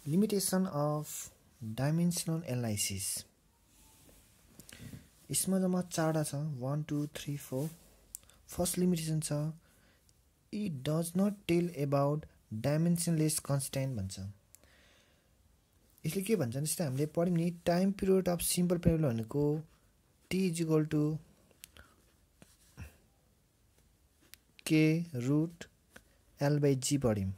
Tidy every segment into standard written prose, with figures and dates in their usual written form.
Limitation of dimensional analysis. यसमा जम्मा 4 छ 1 2 3 4. फर्स्ट लिमिटेसन छ it does not tell about dimensionless constant भन्छ. यसले के भन्छ जस्तै हामीले पढ्यौं नि time period of simple period भनेको t = k √ l/g पढ्यौं.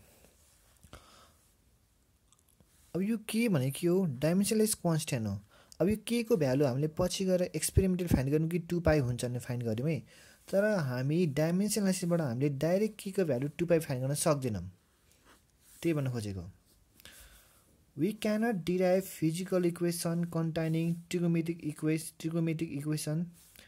अब यो के भनेको के हो डाइमेन्सनलेस कन्स्टेन्ट हो. अब यो k को भ्यालु हामीले पछि गएर एक्सपेरिमेन्टल फाइन्ड गर्नु कि 2π हुन्छ भन्ने फाइन्ड गर्यौं है. तर हामी डाइमेन्सन एनालिसिसबाट हामीले डाइरेक्ट k को भ्यालु 2π फाइन्ड गर्न सक्दैनौं. त्यही भन्न खोजेको. We cannot derive physical equation containing trigonometric equation,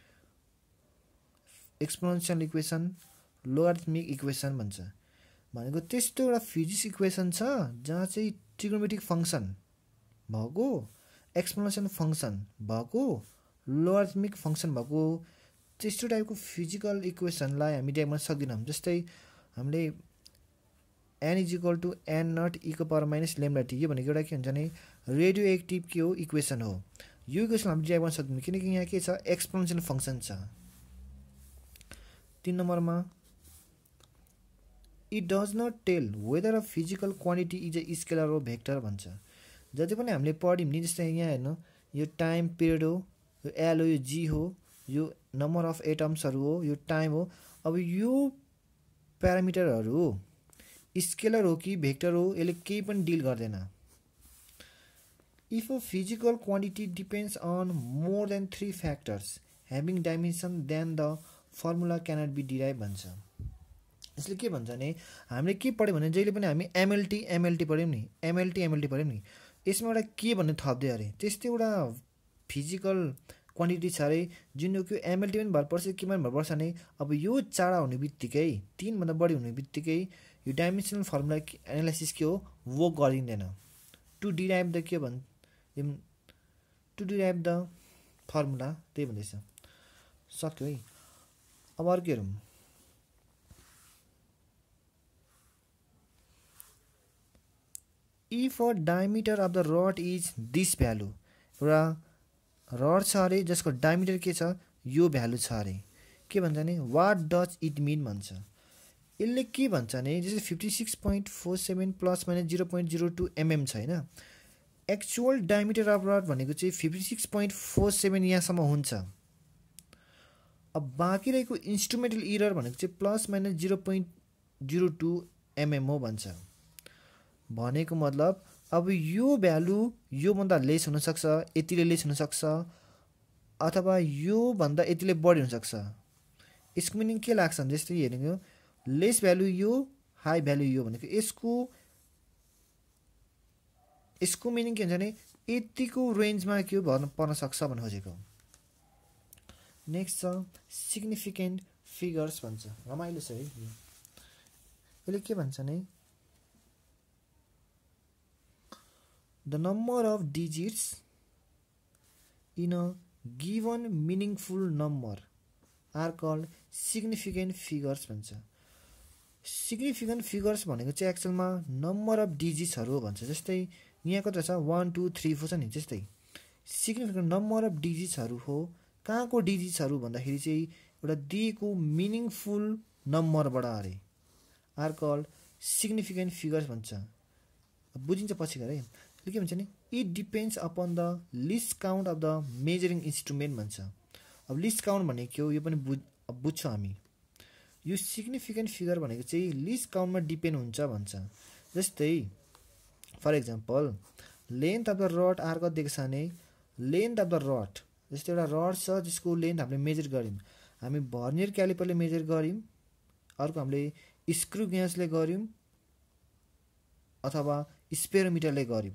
exponential equation, logarithmic equation भन्छ. भनेको त्यस्तो एउटा फिजिक्स इक्वेसन छ जहाँ चाहिँ ट्रिगोनोमेट्रिक फंक्सन भएको, एक्सपोनेन्शियल फंक्सन भएको, लोगारिथमिक फंक्सन भएको त्यस्तो टाइपको फिजिकल इक्वेसनलाई हामी डिराइभ गर्न सक्दैनौं. जस्तै हामीले n = n0 e⁻λt यो भनेको एउटा के हुन्छ भने रेडियो एक्टिभ के हो इक्वेसन हो. यो इक्वेसन हामीले डिराइभ गर्न सक्दैनौं किनकि यहाँ के छ एक्सपोनेन्शियल फंक्सन छ. 3 नम्बरमा it does not tell whether a physical quantity is a scalar or vector भन्छ. जति पनि हामीले पढ्यौं नि जस्तै यहाँ हेर्नु यो टाइम पिरियड हो, यो l हो, यो g हो, यो नम्बर अफ एटम्सहरु हो, यो टाइम हो. अब यो प्यारामिटरहरु स्केलर हो कि भेक्टर हो यसले केही पनि डिल गर्दैन. If a physical quantity depends on more than 3 factors having dimension then the formula cannot be derived भन्छ. यसले के भन्छ भने हामीले के पढ्यौं भने जहिले पनि हामी MLT पढ्यौं नि, MLT पढ्यौं नि. यसमा एउटा के भन्ने थप्दै अरे त्यस्तै एउटा फिजिकल क्वान्टिटी छ अरे जुन यो MLT पनि भर पर्छ के पनि भर पर्छ भने अब यो चाडा हुने बित्तिकै 3 भन्दा बढी हुने बित्तिकै यो डाइमेन्सनल फर्मुला एनालाइसिस के हो वर्क गरिँदैन. टु डिराइभ द फर्मुला त्यही भन्दैछ. सक्यो है. अब अर्को हेरौं. If a diameter of the rod is this value, एउटा रड छ अरे जसको डायमिटर के छ यो भ्यालु छ अरे के भन्छ नि what does it mean भन्छ. यसले के भन्छ नि जस्तै 56.47 ± 0.02 mm छ हैन. एक्चुअल डायमिटर अफ रड भनेको चाहिँ 56.47 यहाँसम्म हुन्छ. अब बाँकी रहेको इन्स्ट्रुमेन्टल एरर भनेको चाहिँ ±0.02 mm हो भन्छ. भनेको मतलब अब यो भ्यालु यो भन्दा लेस हुन सक्छ, यतिले लेस हुन सक्छ अथवा यो भन्दा यतिले बढी हुन सक्छ. यसको मिनिङ के लाग्छ भने जस्तै हेर्नु लेस भ्यालु यो हाई भ्यालु यो भनेको यसको मिनिङ के हुन्छ भने यतिको रेन्जमा के पर्न सक्छ भन्ने खोजेको. नेक्स्ट छ सिग्निफिकेन्ट फिगर्स भन्छ. रमाइलो छ है. यसले के भन्छ नि the number of digits in a given meaningful number are called significant figures भन्छ. सिग्निफिकेन्ट फिगर्स भनेको चाहिँ एक्चुअलमा नम्बर अफ डिजिट्सहरु हो भन्छ. जस्तै यहाँ कति छ 1 2 3 4 छ नि. जस्तै सिग्निफिकेन्ट नम्बर अफ डिजिट्सहरु हो. कहाँको डिजिट्सहरु भन्दाखेरि चाहिँ एउटा दिएको मिनिङफुल नम्बरबाट अरे आर कल्ड सिग्निफिकेन्ट फिगर्स भन्छ. बुझिन्छ पछि गरे. के भन्छ नि it depends upon the least count of the measuring instrument भन्छ. अब लिस्ट काउन्ट भनेको के हो यो पनि बुझ्छौं हामी. यो सिग्निफिकेन्ट फिगर भनेको चाहिँ लिस्ट काउन्टमा डिपेन्ड हुन्छ भन्छ. जस्तै for example length of the rod are कति दिएको छ भने लेन्थ अफ द रड जस्तै एउटा रड छ जसको लेन्थ हामीले मेजर गर्यौं. हामी भर्नियर क्यालिपरले मेजर गर्यौं, अर्को हामीले स्क्रु गेजले गर्यौं अथवा स्पेरोमिटरले गर्यौं.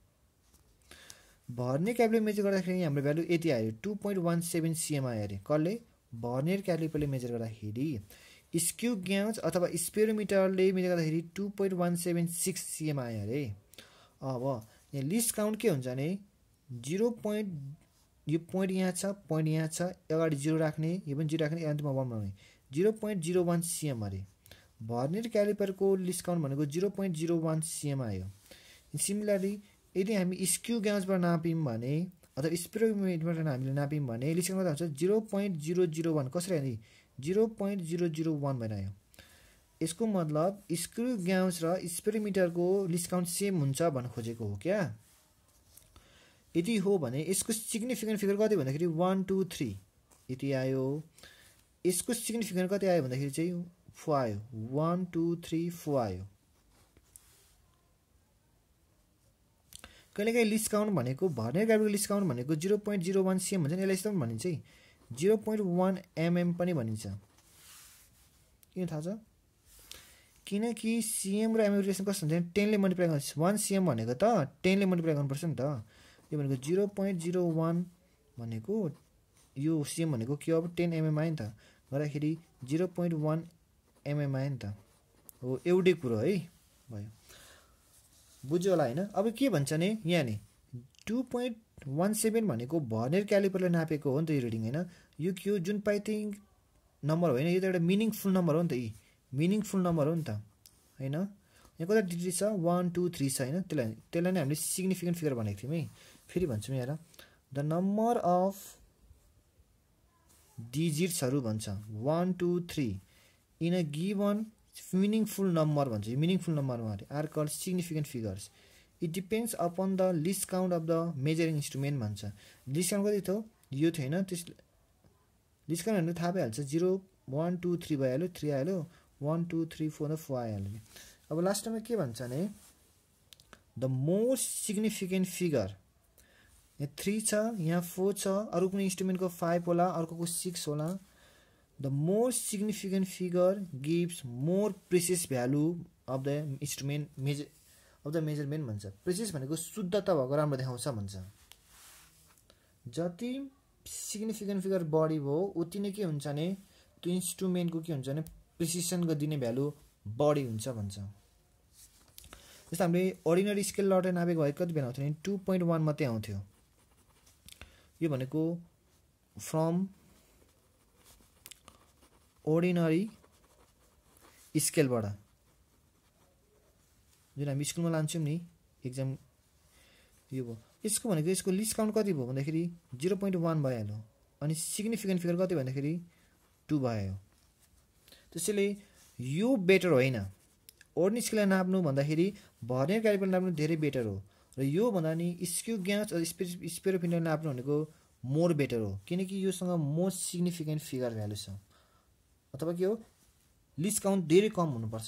भर्नियर क्यालिपरले मेजर गर्दाखेरि हाम्रो भ्यालु यति आयो 2.17 cm आयो अरे. कसले भर्नियर क्यालिपरले मेजर गर्दाखेरि. स्क्रू गेज अथवा स्पेरोमिटरले मेजर गर्दाखेरि 2.176 cm आयो अरे. अब यहाँ लिस्ट काउन्ट के हुन्छ भने 0. यो पोइन्ट यहाँ छ, पोइन्ट यहाँ छ, अगाडि 0 राख्ने, यो पनि 0 राख्ने, अन्तिममा 1 बनाउने. 0.01 cm अरे. भर्नियर क्यालिपरको लिस्ट काउन्ट भनेको 0.01 cm आयो. सिमिलरली यदि हामी स्क्यू ग्याउन्सबाट नाप्यौँ भने अथवा स्पिरोमिटरबाट हामीले नाप्यौँ भने लिस्ट काउन्ट कति हुन्छ 0.001 कसरी आयो 0.001 भनेर आयो यसको मतलब स्क्यू ग्याउन्स र स्पिरोमिटरको लिस्ट काउन्ट सेम हुन्छ भन्न खोजेको हो क्या यदि हो भने यसको सिग्निफिकेन्ट फिगर कति भन्दाखेरि 1 2 3 यति आयो यसको सिग्निफिकेन्ट कति आयो भन्दाखेरि चाहिँ 4 आयो 1 2 3 4 आयो कहिलेकाहीँ लिस्ट काउन्ट भनेको भर्नियर क्यालिपरको लिस्ट काउन्ट भनेको 0.01 cm भन्छ नि यसलाई यस्तो पनि भनिन्छ 0.1 mm पनि भनिन्छ किन थाहा छ किनकि cm र mm रिलेसन कस्तो हुन्छ 10 ले मल्टिप्लाई गर्छ 1 cm भनेको त 10 ले मल्टिप्लाई गर्नुपर्छ नि त यो भनेको 0.01 भनेको यो cm भनेको के अब 10 mm आयो नि त गर्दाखेरि 0.1 mm आयो नि त हो एउटै कुरो है भयो बुझ्यो होला हैन अब के भन्छ नि यहाँ नि 2.17 भनेको भर्नियर क्यालिपरले नापेको हो नि त यो रिडिङ हैन यो के हो जुन पाइथिङ नम्बर होइन यो त एउटा मिनिङफुल नम्बर हो नि त यी मिनिङफुल नम्बर हो नि त हैन यहाँ कता डिजिट छ 1 2 3 छ हैन त्यसलाई नै हामीले सिग्निफिकेन्ट फिगर भनेको थियौँ है फेरि भन्छु यहाँ द नम्बर अफ डिजिट्सहरु भन्छ 1 2 3 in a given meaningful number भन्छ meaningful number are called significant figures it depends upon the least count of the measuring instrument भन्छ least count कति थियो यो थियो हैन त्यस least count हेर्नु थाहा भइहाल्छ 0 1 2 3 भइहाल्यो 3 आइहाल्यो 1 2 3 4 4 आइहाल्यो अब लास्टमा के भन्छ भने the most significant figure यहाँ 3 छ यहाँ 4 छ अरु कुनै इन्स्ट्रुमेन्टको 5 होला अर्कोको 6 होला The more significant figure gives more precise value of the instrument measurement भन्छ precise भनेको शुद्धता भएको राम्रो देखाउँछ भन्छ जति significant figure बढी भयो उति नै के हुन्छ भने त्यो इन्स्ट्रुमेन्टको के हुन्छ भने प्रिसिसनको दिने भ्यालु बढी हुन्छ भन्छ जस्तो हामीले अर्डिनरी स्केल लटले नापेको भए कति बनाउँथ्यो भने 2.1 मात्रै आउँथ्यो यो भनेको फ्रम ordinary स्केल बाट जुन हामी स्कुलमा लान्छौं नि एक्जाम यो भयो यसको भनेको यसको लिस्ट काउन्ट कति भयो भन्दाखेरि 0.1 भइहाल्यो अनि सिग्निफिकेन्ट फिगर कति भन्दाखेरि 2 भयो त्यसैले यो बेटर होइन ordinary स्केललाई नाप्नु भन्दाखेरि भर्नियर क्यालिपर नाप्नु धेरै बेटर हो र यो भन्दा नि स्क्यू ग्याउन्स र स्पिरोमिटर नाप्नु भनेको मोर बेटर हो किनकि योसँग मोस्ट सिग्निफिकेन्ट फिगर भ्यालु छ अथवा के हो लिस्ट काउन्ट धेरै कम हुनुपर्छ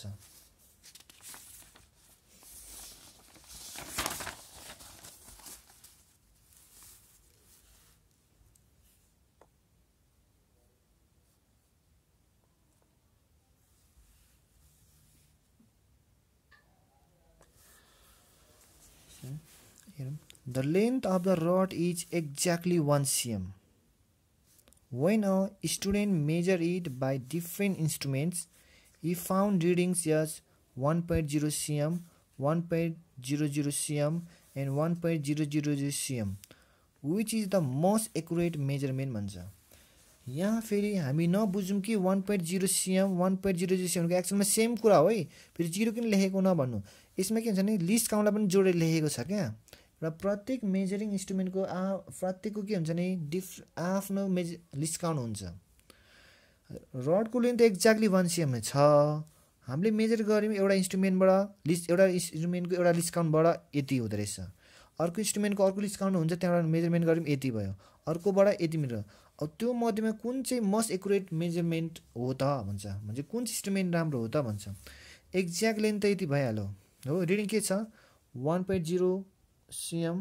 The length of the rod is exactly 1 cm. When a student measured it by different instruments, he found readings as 1.0 cm, 1.00 cm, and 1.000 cm, which is the most accurate measurement भन्छ यहाँ फेरि हामी नबुझौं कि 1.0 cm 1.00 cm को एक्चुअलमा same कुरा हो है फेरि 0 किन लेखेको नभन्नु यसमा के हुन्छ नि लिस्ट काउन्टलाई पनि जोडेर लेखेको छ क्या र प्रत्येक मेजरिङ इन्स्ट्रुमेन्टको प्रत्येकको के हुन्छ नि आफ्नो लिस्ट काउन्ट हुन्छ रडको लेन्थ एक्ज्याक्टली 1 cm छ हामीले मेजर गर्यौं एउटा इन्स्ट्रुमेन्टबाट एउटा इन्स्ट्रुमेन्टको एउटा लिस्ट काउन्टबाट यति हुँदै रहेछ अर्को इन्स्ट्रुमेन्टको अर्को लिस्ट काउन्ट हुन्छ त्यहाँबाट मेजरमेन्ट गर्यौं यति भयो अर्कोबाट यति मिटर अब त्यो मध्येमा कुन चाहिँ मोस्ट एक्युरेट मेजरमेन्ट हो त भन्छ कुन इन्स्ट्रुमेन्ट राम्रो हो त भन्छ एक्ज्याक्ट लेन्थ त यति भइहाल्यो हो रिडिङ के छ 1.0 cm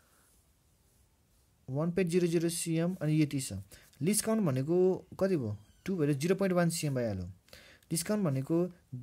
1.00 cm अनि यति छ लिस्ट काउन्ट भनेको कति भयो 2 भएर 0.1 cm भइहाल्यो लिस्ट काउन्ट भनेको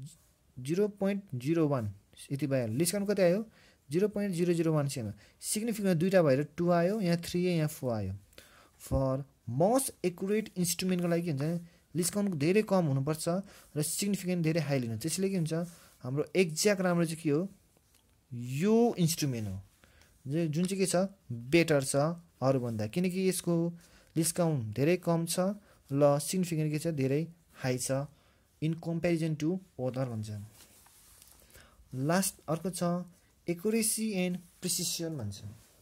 0.01 यति भइहाल्यो लिस्ट काउन्ट कति आयो 0.001 cm सिग्निफिकेन्ट दुईटा भएर 2 आयो यहाँ 3 यहाँ 4 आयो फर मोस्ट एक्युरेट इन्स्ट्रुमेन्टको लागि के हुन्छ लिस्ट काउन्ट धेरै कम हुनुपर्छ र सिग्निफिकेन्ट धेरै हाई लिनु त्यसैले के हुन्छ हाम्रो एक्ज्याक्ट राम्रो चाहिँ के हो यो इन्स्ट्रुमेन्ट हो जुन चाहिँ के छ बेटर छ अरु भन्दा किनकि यसको लिस्ट काउन्ट धेरै कम छ ल सिग्निफिकेन्ट के छ धेरै हाई छ इन कम्पेरिजन टु अदर भन्छ लास्ट अर्को छ एक्युरेसी एन्ड प्रिसिसन भन्छ।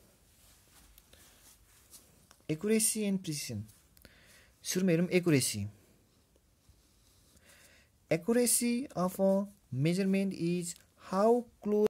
एक्युरेसी एन्ड प्रिसिसन, सुरुमा हेरौँ accuracy. Accuracy of a measurement is how close